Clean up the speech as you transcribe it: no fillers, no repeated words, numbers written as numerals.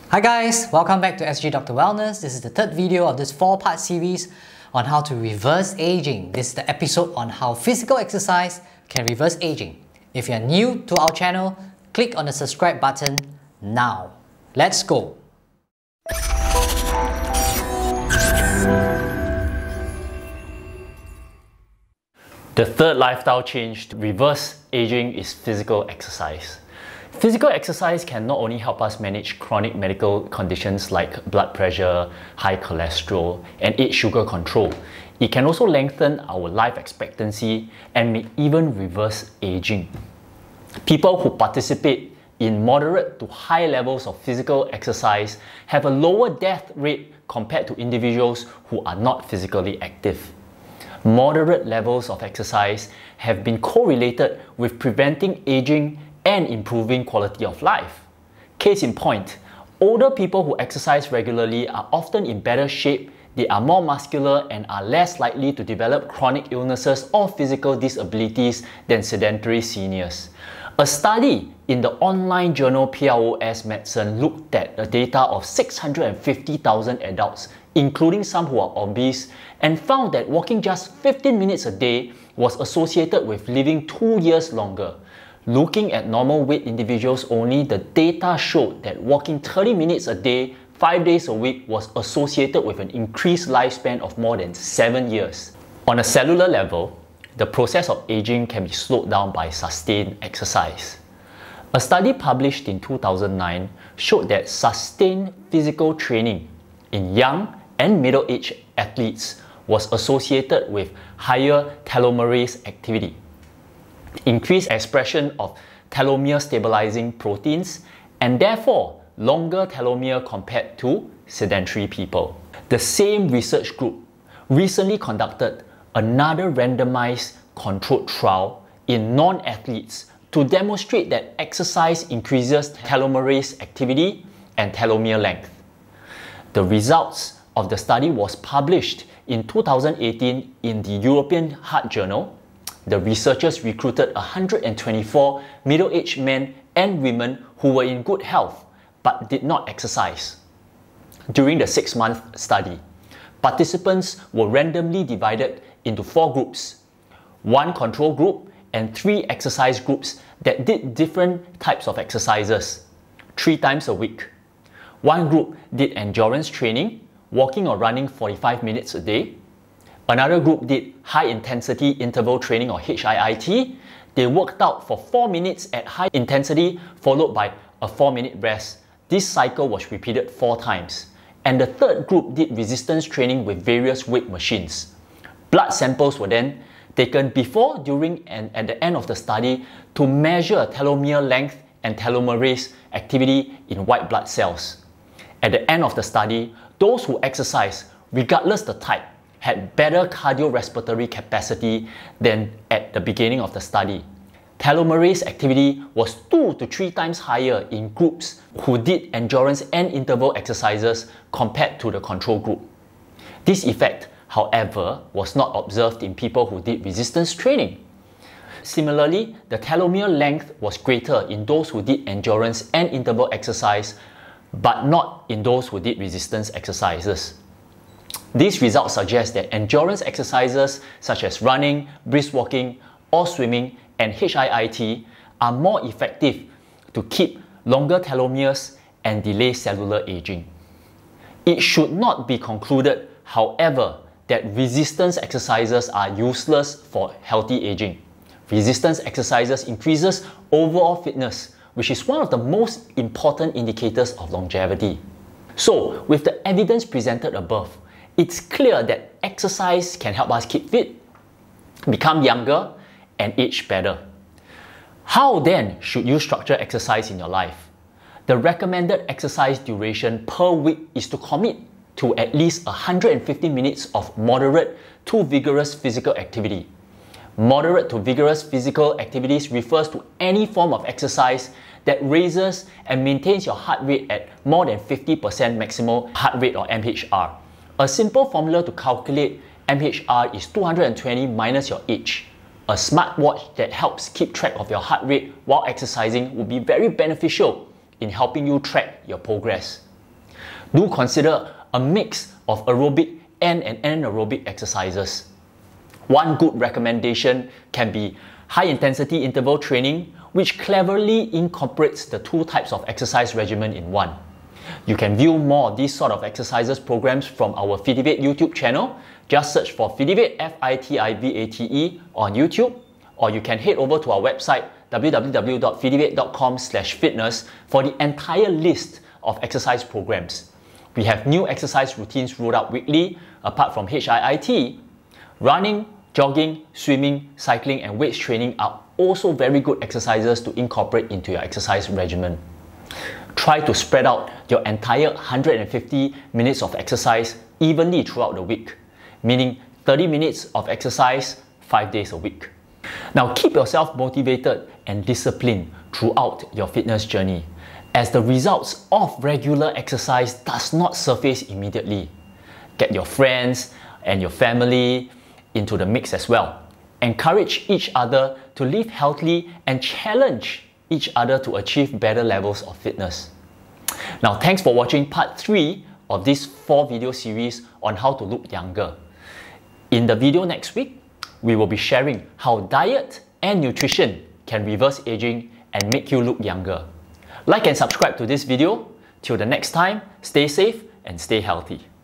Hi guys, welcome back to SG Doctor Wellness. This is the third video of this 4-part series on how to reverse aging. This is the episode on how physical exercise can reverse aging. If you're new to our channel, click on the subscribe button now. Let's go! The third lifestyle change to reverse aging is physical exercise. Physical exercise can not only help us manage chronic medical conditions like blood pressure, high cholesterol, and age sugar control. It can also lengthen our life expectancy and may even reverse aging. People who participate in moderate to high levels of physical exercise have a lower death rate compared to individuals who are not physically active. Moderate levels of exercise have been correlated with preventing aging and improving quality of life. Case in point, older people who exercise regularly are often in better shape, they are more muscular and are less likely to develop chronic illnesses or physical disabilities than sedentary seniors. A study in the online journal PLOS Medicine looked at the data of 650,000 adults, including some who are obese, and found that walking just 15 minutes a day was associated with living 2 years longer. Looking at normal weight individuals only, the data showed that walking 30 minutes a day, 5 days a week was associated with an increased lifespan of more than 7 years. On a cellular level, the process of aging can be slowed down by sustained exercise. A study published in 2009 showed that sustained physical training in young and middle-aged athletes was associated with higher telomerase activity, increased expression of telomere stabilizing proteins, and therefore longer telomere compared to sedentary people. The same research group recently conducted another randomized controlled trial in non-athletes to demonstrate that exercise increases telomerase activity and telomere length. The results of the study was published in 2018 in the European Heart Journal. The researchers recruited 124 middle-aged men and women who were in good health but did not exercise. During the 6-month study, participants were randomly divided into 4 groups, 1 control group and 3 exercise groups that did different types of exercises 3 times a week. 1 group did endurance training, walking or running 45 minutes a day. Another group did high-intensity interval training or HIIT. They worked out for 4 minutes at high intensity followed by a 4-minute rest. This cycle was repeated 4 times. And the third group did resistance training with various weight machines. Blood samples were then taken before, during, and at the end of the study to measure telomere length and telomerase activity in white blood cells. At the end of the study, those who exercised, regardless the type, had better cardiorespiratory capacity than at the beginning of the study. Telomerase activity was 2 to 3 times higher in groups who did endurance and interval exercises compared to the control group. This effect, however, was not observed in people who did resistance training. Similarly, the telomere length was greater in those who did endurance and interval exercise, but not in those who did resistance exercises. These results suggest that endurance exercises such as running, brisk walking, or swimming and HIIT are more effective to keep longer telomeres and delay cellular aging. It should not be concluded, however, that resistance exercises are useless for healthy aging. Resistance exercises increases overall fitness, which is one of the most important indicators of longevity. So, with the evidence presented above, it's clear that exercise can help us keep fit, become younger, and age better. How then should you structure exercise in your life? The recommended exercise duration per week is to commit to at least 150 minutes of moderate to vigorous physical activity. Moderate to vigorous physical activities refers to any form of exercise that raises and maintains your heart rate at more than 50% maximal heart rate or MHR. A simple formula to calculate MHR is 220 minus your age. A smartwatch that helps keep track of your heart rate while exercising would be very beneficial in helping you track your progress. Do consider a mix of aerobic and anaerobic exercises. One good recommendation can be high-intensity interval training, which cleverly incorporates the two types of exercise regimen in one. You can view more of these sort of exercises programs from our Fitivate YouTube channel. Just search for Fitivate, F-I-T-I-V-A-T-E on YouTube, or you can head over to our website www.fitivate.com/fitness for the entire list of exercise programs. We have new exercise routines rolled out weekly. Apart from HIIT, running, jogging, swimming, cycling and weights training are also very good exercises to incorporate into your exercise regimen. Try to spread out your entire 150 minutes of exercise evenly throughout the week, meaning 30 minutes of exercise 5 days a week. Now keep yourself motivated and disciplined throughout your fitness journey, as the results of regular exercise does not surface immediately. Get your friends and your family into the mix as well. Encourage each other to live healthily and challenge each other to achieve better levels of fitness. Now, thanks for watching part 3 of this 4-video series on how to look younger. In the video next week, we will be sharing how diet and nutrition can reverse aging and make you look younger. Like and subscribe to this video. Till the next time, stay safe and stay healthy.